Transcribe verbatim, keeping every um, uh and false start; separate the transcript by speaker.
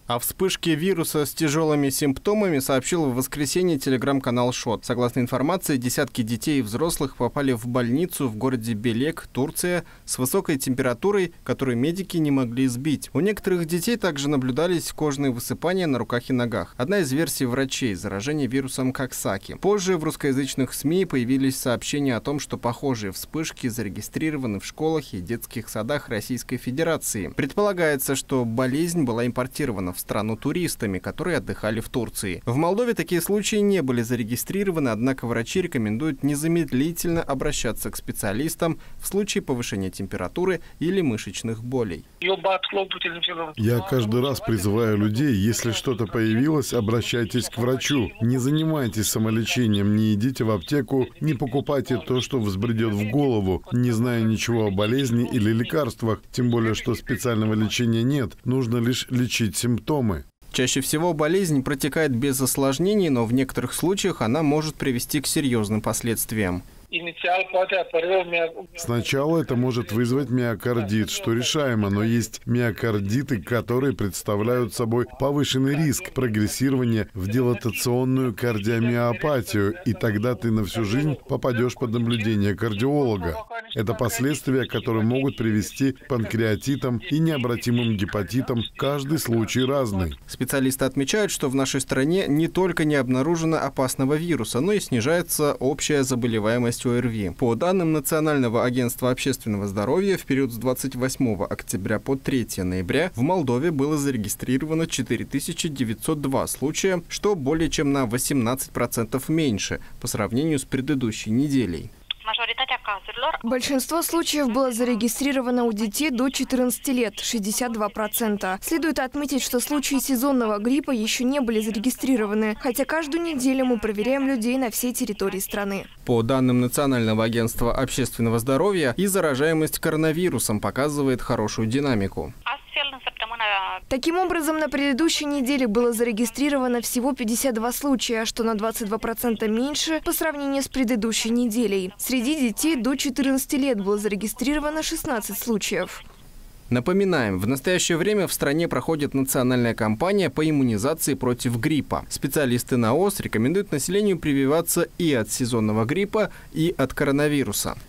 Speaker 1: О вспышке вируса с тяжелыми симптомами сообщил в воскресенье телеграм-канал ШОТ. Согласно информации, десятки детей и взрослых попали в больницу в городе Белек, Турция, с высокой температурой, которую медики не могли сбить. У некоторых детей также наблюдались кожные высыпания на руках и ногах. Одна из версий врачей – заражение вирусом Коксаки. Позже в русскоязычных СМИ появились сообщения о том, что похожие вспышки зарегистрированы в школах и детских садах Российской Федерации. Предполагается, что болезнь была импортирована в страну туристами, которые отдыхали в Турции. В Молдове такие случаи не были зарегистрированы, однако врачи рекомендуют незамедлительно обращаться к специалистам в случае повышения температуры или мышечных болей.
Speaker 2: Я каждый раз призываю людей, если что-то появилось, обращайтесь к врачу. Не занимайтесь самолечением, не идите в аптеку, не покупайте то, что взбредет в голову, не зная ничего о болезни или лекарствах, тем более, что специального лечения нет, нужно лишь лечить симптомы.
Speaker 1: Чаще всего болезнь протекает без осложнений, но в некоторых случаях она может привести к серьезным последствиям.
Speaker 2: Сначала это может вызвать миокардит, что решаемо, но есть миокардиты, которые представляют собой повышенный риск прогрессирования в дилатационную кардиомиопатию, и тогда ты на всю жизнь попадешь под наблюдение кардиолога. Это последствия, которые могут привести к панкреатитам и необратимым гепатитам. Каждый случай разный.
Speaker 1: Специалисты отмечают, что в нашей стране не только не обнаружено опасного вируса, но и снижается общая заболеваемость ОРВИ. По данным Национального агентства общественного здоровья, в период с двадцать восьмого октября по третьего ноября в Молдове было зарегистрировано четыре тысячи девятьсот два случая, что более чем на восемнадцать процентов меньше по сравнению с предыдущей неделей.
Speaker 3: Большинство случаев было зарегистрировано у детей до четырнадцати лет – шестьдесят два процента. Следует отметить, что случаи сезонного гриппа еще не были зарегистрированы, хотя каждую неделю мы проверяем людей на всей территории страны.
Speaker 1: По данным Национального агентства общественного здоровья, и заражаемость коронавирусом показывает хорошую динамику.
Speaker 3: Таким образом, на предыдущей неделе было зарегистрировано всего пятьдесят два случая, что на двадцать два процента меньше по сравнению с предыдущей неделей. Среди детей до четырнадцати лет было зарегистрировано шестнадцать случаев.
Speaker 1: Напоминаем, в настоящее время в стране проходит национальная кампания по иммунизации против гриппа. Специалисты НАОС рекомендуют населению прививаться и от сезонного гриппа, и от коронавируса.